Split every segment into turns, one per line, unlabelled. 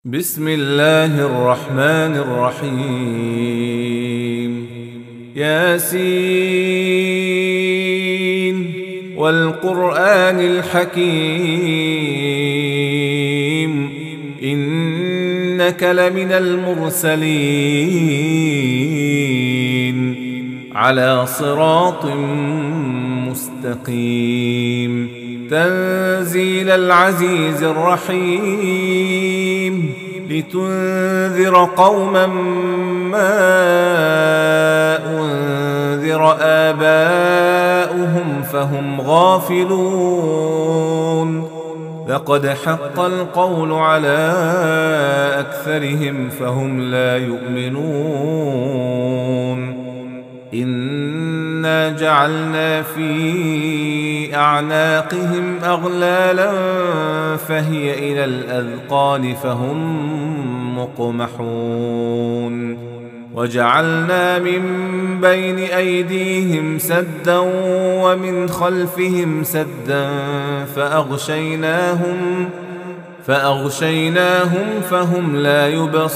بسم الله الرحمن الرحيم ياسين والقرآن الحكيم إنك لمن المرسلين على صراط مستقيم تنزيل العزيز الرحيم لتنذر قوما ما أنذر آباؤهم فهم غافلون لقد حق القول على أكثرهم فهم لا يؤمنون إنا جعلنا في أعناقهم أغلالا فهي إلى الأذقان فهم مقمحون وجعلنا من بين أيديهم سدا ومن خلفهم سدا فأغشيناهم فهم لا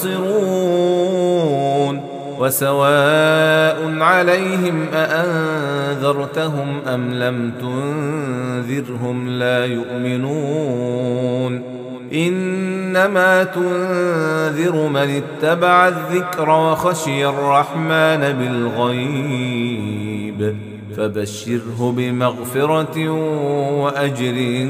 يبصرون وسواء عليهم أأنذرتهم أم لم تنذرهم لا يؤمنون إنما تنذر من اتبع الذكر وخشي الرحمن بالغيب فبشره بمغفرة وأجر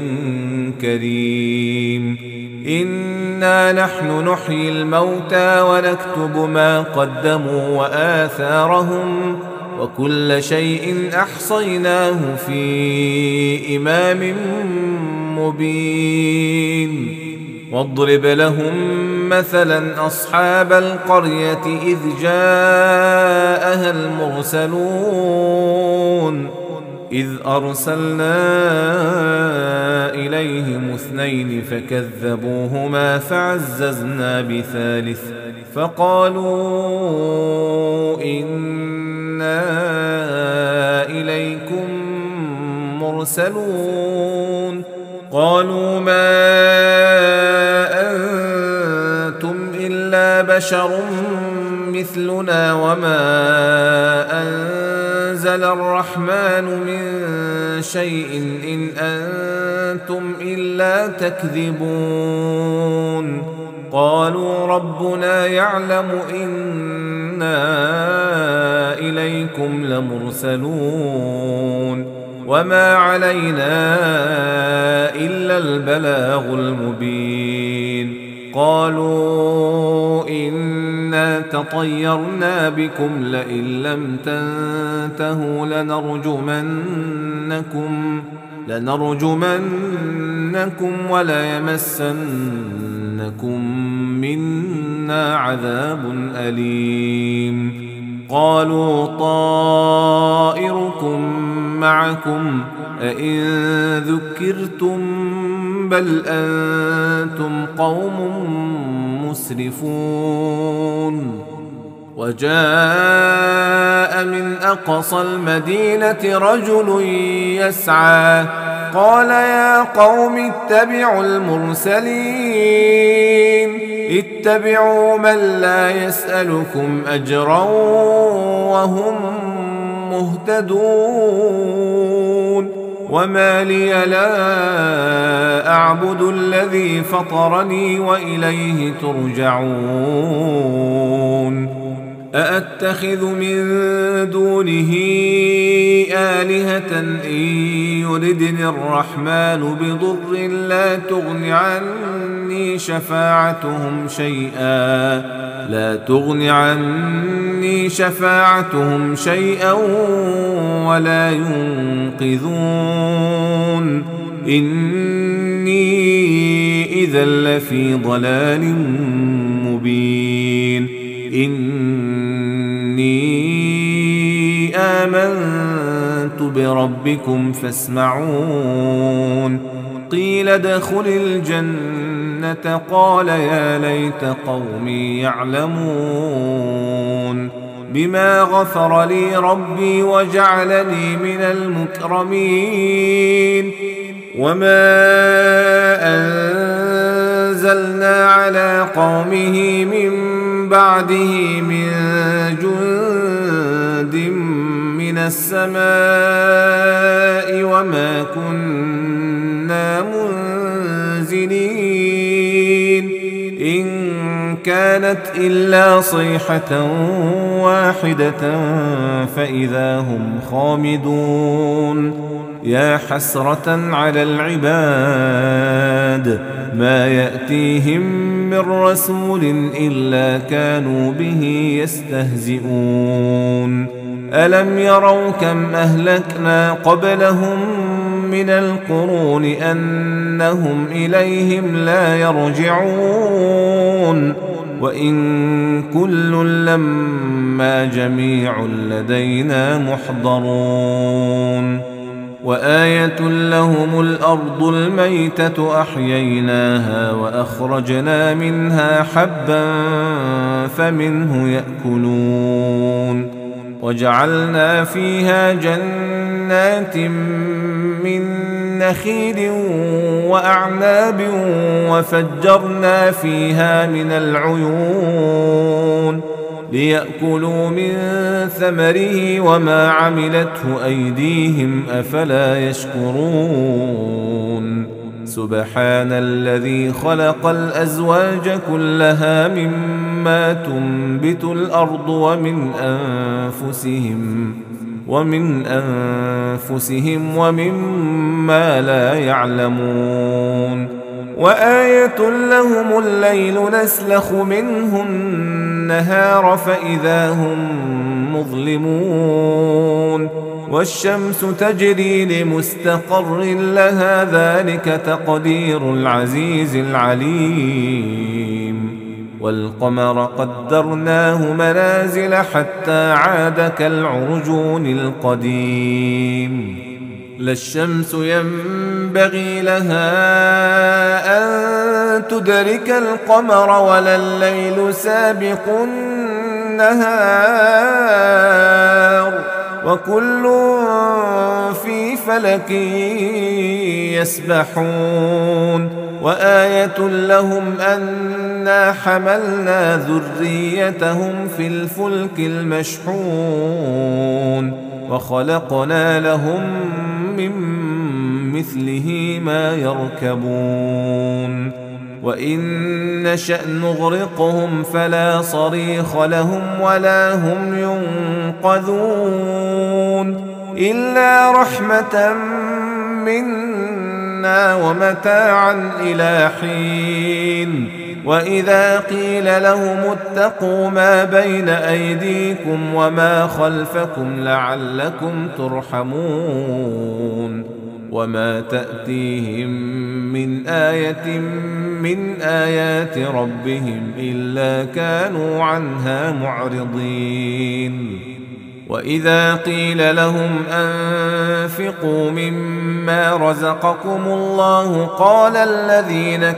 كريم إنا نحن نحيي الموتى ونكتب ما قدموا وآثارهم وكل شيء أحصيناه في إمام مبين واضرب لهم مثلا أصحاب القرية إذ جاءها المرسلون إذ أرسلنا إليهم اثنين فكذبوهما فعززنا بثالث فقالوا إنا إليكم مرسلون قالوا ما أنتم إلا بشر مثلنا وما أنزل الرحمن من شيء إن أنتم إلا تكذبون قالوا ربنا يعلم إنا إليكم لمرسلون وما علينا إلا البلاغ المبين قالوا إنا تطيرنا بكم لئن لم تنتهوا لنرجمنكم وليمسنكم منا عذاب أليم قالوا طائركم معكم أئن ذكرتم بل أنتم قوم مسرفون وجاء من أقصى المدينة رجل يسعى قال يا قوم اتبعوا المرسلين اتبعوا من لا يسألكم أجرا وهم مهتدون وما لي لا أعبد الذي فطرني وإليه ترجعون أأتخذ من دونه آلهة إن يردني الرحمن بضر لا تغن عني شفاعتهم شيئا ولا ينقذون إني إذا لفي ضلال مبين إني آمنت بربكم فاسمعون قيل ادخل الجنة قال يا ليت قومي يعلمون بما غفر لي ربي وجعلني من المكرمين وما أنزلنا على قومه من بعده من جند من السماء وما كنا منزلين إن كانت إلا صيحة واحدة فإذا هم خامدون يا حسرة على العباد ما يأتيهم من رسول إلا كانوا به يستهزئون ألم يروا كم أهلكنا قبلهم من القرون أنهم إليهم لا يرجعون وإن كل لما جميع لدينا محضرون وآية لهم الأرض الميتة أحييناها وأخرجنا منها حبا فمنه يأكلون وجعلنا فيها جنات من نخيل وأعناب وفجرنا فيها من العيون ليأكلوا من ثمره وما عملته أيديهم أفلا يشكرون سبحان الذي خلق الأزواج كلها مما تنبت الأرض ومن أنفسهم ومما لا يعلمون وآية لهم الليل نسلخ منه النهار فإذا هم مظلمون والشمس تجري لمستقر لها ذلك تقدير العزيز العليم والقمر قدرناه منازل حتى عاد كالعرجون القديم لا الشمس ينبغي لها أن تدرك القمر ولا الليل سابق النهار وكل في فلك يسبحون وآية لهم أنا حملنا ذريتهم في الفلك المشحون وخلقنا لهم من مثله ما يركبون وإن نشأ نغرقهم فلا صريخ لهم ولا هم ينقذون إلا رحمة منا ومتاعا إلى حين وإذا قيل لهم اتقوا ما بين أيديكم وما خلفكم لعلكم ترحمون وما تأتيهم من آية من آيات ربهم إلا كانوا عنها معرضين وإذا قيل لهم أنفقوا مما رزقكم الله قال الذين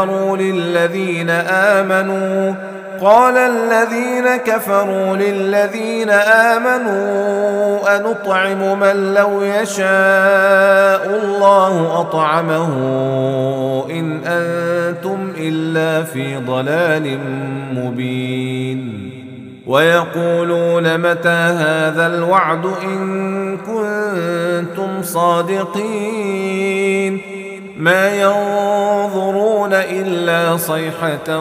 كفروا للذين آمنوا أنطعم من لو يشاء الله أطعمه إن أنتم إلا في ضلال مبين ويقولون متى هذا الوعد إن كنتم صادقين ما ينظرون إلا صيحة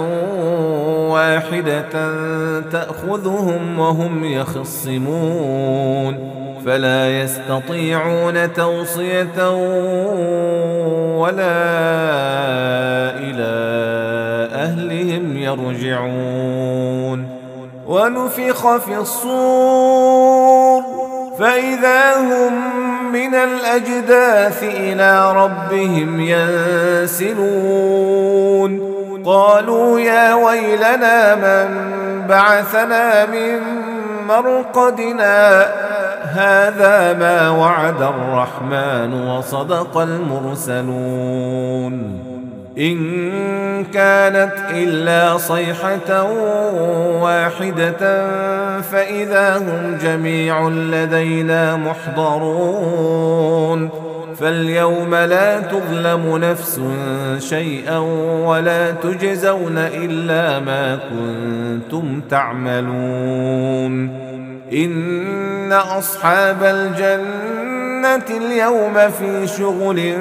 واحدة تأخذهم وهم يخصمون فلا يستطيعون توصية ولا إلى أهلهم يرجعون ونفخ في الصور فإذا هم من الأجداث إلى ربهم ينسلون قالوا يا ويلنا من بعثنا من مرقدنا هذا ما وعد الرحمن وصدق المرسلون إن كانت إلا صيحة واحدة فإذا هم جميع لدينا محضرون فاليوم لا تظلم نفس شيئا ولا تجزون إلا ما كنتم تعملون. إن أصحاب الجنة اليوم في شغل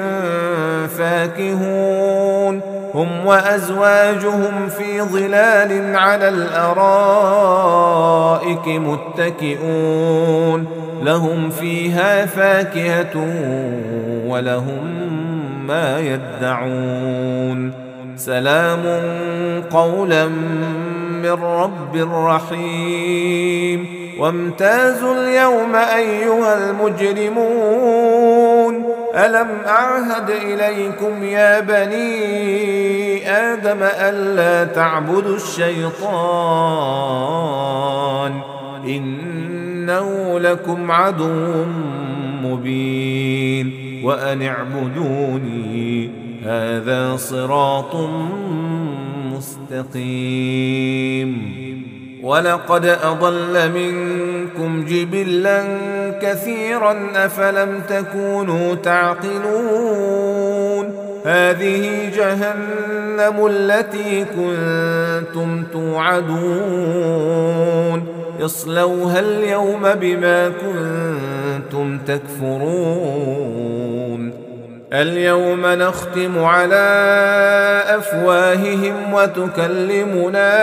فاكهون هم وأزواجهم في ظلال على الأرائك متكئون لهم فيها فاكهة ولهم ما يدعون سلام قولا من رب رحيم. وامتازوا اليوم أيها المجرمون ألم أعهد إليكم يا بني آدم ألا تعبدوا الشيطان إنه لكم عدو مبين وأن اعبدوني هذا صراط مستقيم. ولقد أضل منكم جبلا كثيرا أفلم تكونوا تعقلون. هذه جهنم التي كنتم توعدون اصلوها اليوم بما كنتم تكفرون. اليوم نختم على أفواههم وتكلمنا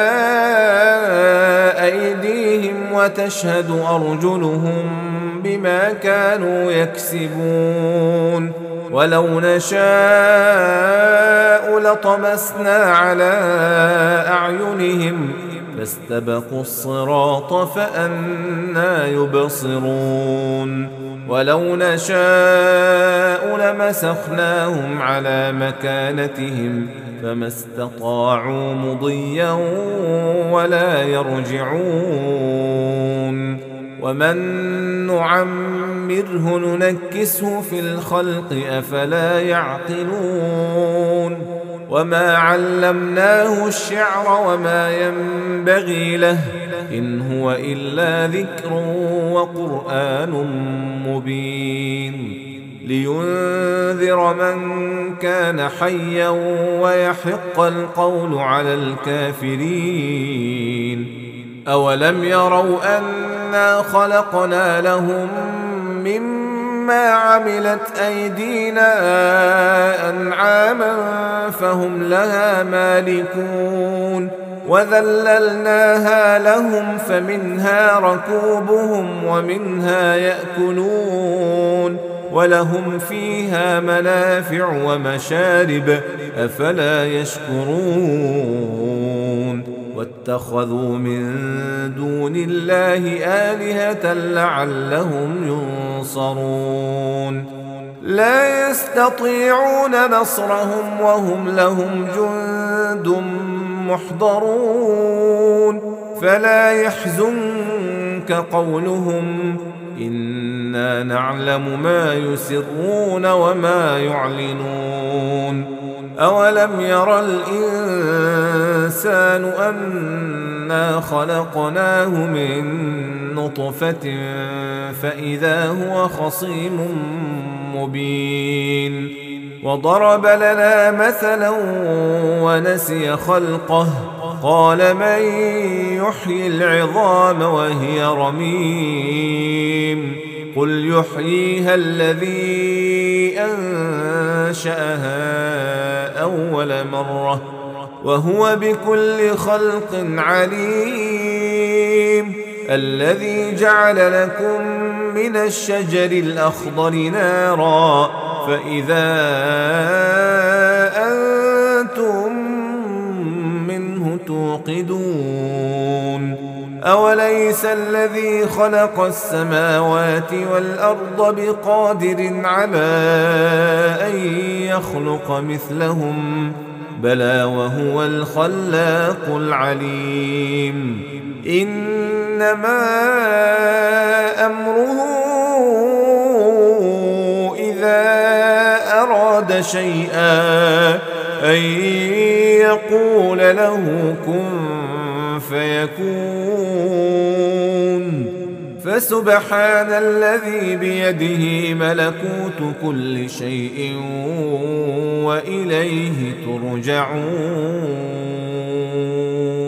أيديهم وتشهد أرجلهم بما كانوا يكسبون. ولو نشاء لطمسنا على أعينهم فاستبقوا الصراط فأنى يبصرون. ولو نشاء لمسخناهم على مكانتهم فما استطاعوا مضيا ولا يرجعون. ومن نعمره ننكسه في الخلق أفلا يعقلون. وما علمناه الشعر وما ينبغي له إن هو إلا ذكر وقرآن مبين لينذر من كان حيا ويحق القول على الكافرين. أولم يروا أنا خلقنا لهم مما عملت أيدينا أنعاما فهم لها مالكون وذللناها لهم فمنها ركوبهم ومنها يأكلون ولهم فيها منافع ومشارب أفلا يشكرون. واتخذوا من دون الله آلهة لعلهم ينصرون. لا يستطيعون نصرهم وهم لهم جند محضرون. فلا يحزنك قولهم إنا نعلم ما يسرون وما يعلنون. أولم ير الإنسان أنا خلقناه من نطفة فإذا هو خصيم مبين. وضرب لنا مثلا ونسي خلقه قال من يحيي العظام وهي رميم قل يحييها الذي أنشأها أول مرة وهو بكل خلق عليم. الذي جعل لكم من الشجر الأخضر نارا فإذا أنتم منه توقدون. أوليس الذي خلق السماوات والأرض بقادر على أن يخلق مثلهم بلى وهو الخلاق العليم. إنما أمره إذا أراد شيئا أن يقول له كن فيكون فسبحان الذي بيده ملكوت كل شيء وإليه ترجعون.